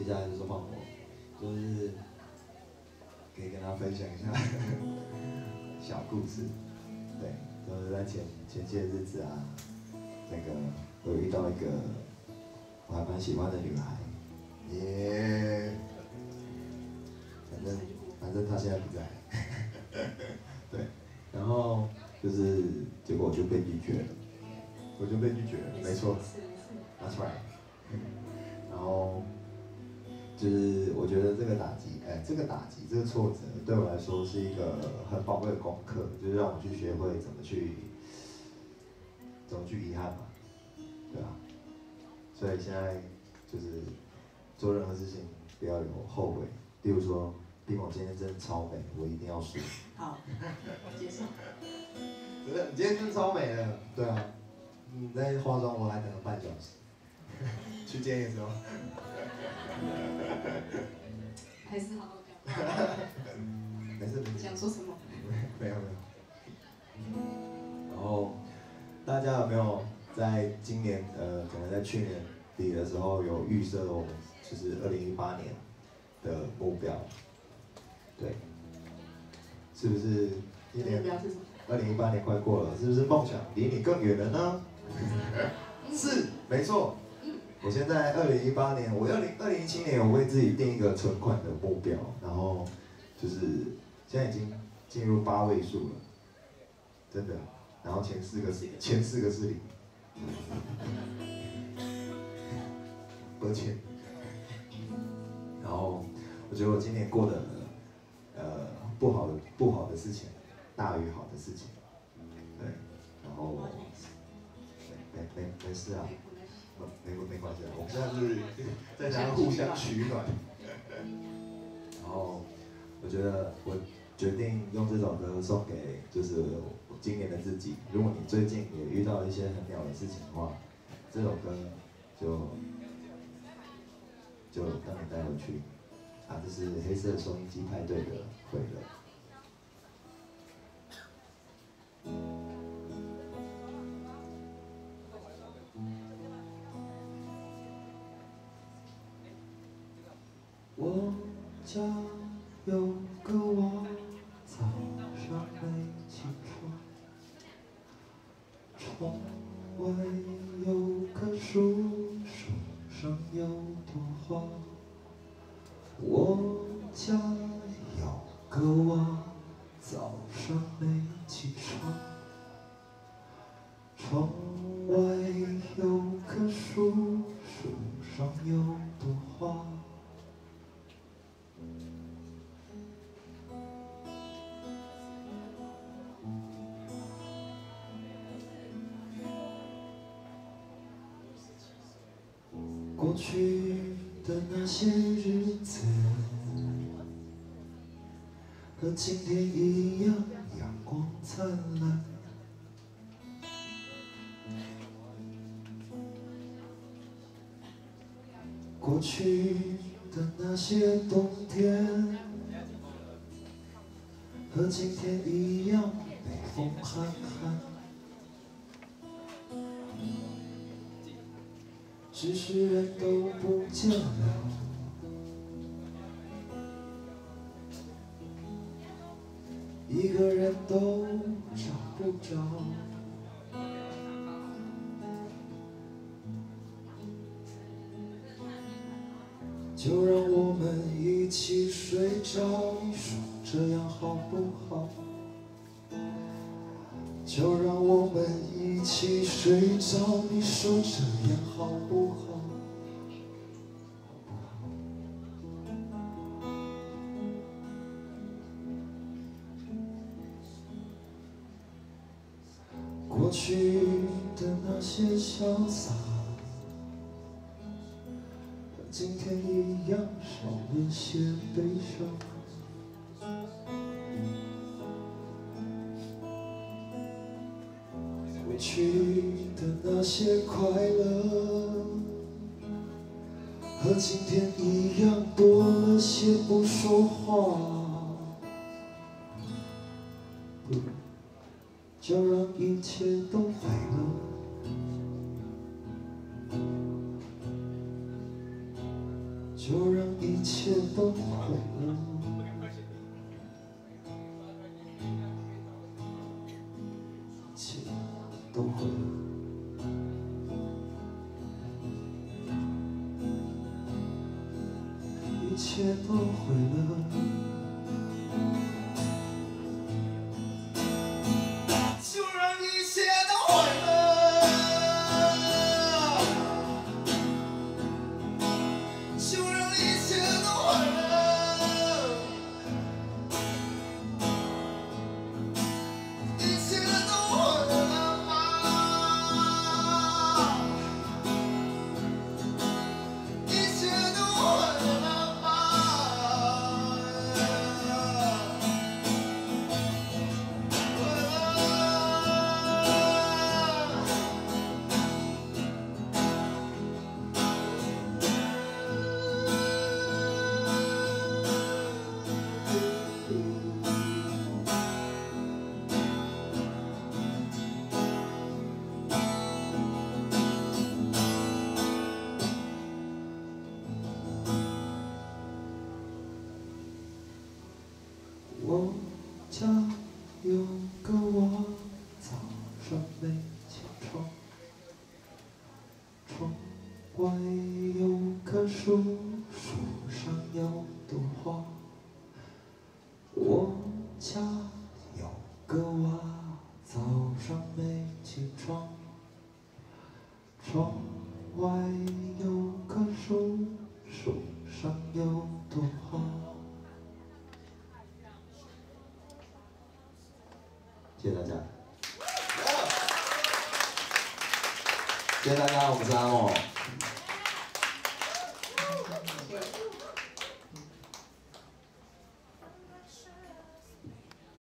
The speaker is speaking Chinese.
接下来就是换我，就是可以跟他分享一下小故事。对，就是在前些日子啊，那个我遇到一个我还蛮喜欢的女孩，耶、反正她现在不在，对，然后就是结果我就被拒绝了，没错 ，That's right。然后就是我觉得这个打击，这个挫折对我来说是一个很宝贵的功课，就是让我去学会怎么去遗憾嘛，对吧？所以现在就是做任何事情不要有后悔，例如说，冰某今天真的超美，我一定要输。 好，接受。 真的，你今天真的超美的，对啊，你在化妆我还等了半小时，去接你的时候。 还是好好讲。 没事。 想说什么？ 没有。然后大家有没有在今年可能在去年底的时候有预设我们就是2018年的目标？对，是不是今年2018年快过了，是不是梦想离你更远了呢？是，没错。我现在2018年，我2017年我为自己定一个存款的目标，然后就是现在已经进入8位数了，真的。然后前四个是零，抱歉。然后我觉得我今年过的不好的事情大于好的事情，对，然后没事啊。没关系啊，我们现在是在家互相取暖。然后我觉得我决定用这首歌送给就是我今年的自己。如果你最近也遇到一些很鸟的事情的话，这首歌就让你带回去。啊，这是黑色收音机派对的毁了。我家有个娃，早上没起床，窗外有棵树，树上有朵花。我家有个娃，早上没起床，窗外有棵树，树上有朵花。过去的那些日子，和今天一样阳光灿烂。过去的那些冬天，和今天一样北风寒寒。只是人都不见了，一个人都找不着。就让我们一起睡着，你说这样好不好？就让我们一起睡着，你说这样好不好？过去的那些潇洒，和今天一样少了些悲伤。过去的那些快乐，和今天一样多了些不说话。不，就让一切都毁了。 就让一切都毁了。一切都毁了。一切都毁了。就让一切都毁了。就让一切都毁了。一切都毁了吗？一切都毁了吗？我家有个我，早上没起床，窗外有棵树，树上有朵花。我家有个娃，早上没起床，窗外有棵树，树上有朵花。谢谢大家，谢谢大家，我们是阿莫。